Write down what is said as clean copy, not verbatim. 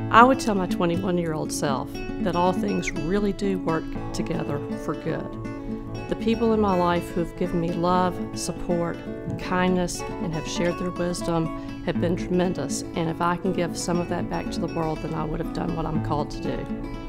I would tell my 21-year-old self that all things really do work together for good. The people in my life who have given me love, support, kindness, and have shared their wisdom have been tremendous, and if I can give some of that back to the world, then I would have done what I'm called to do.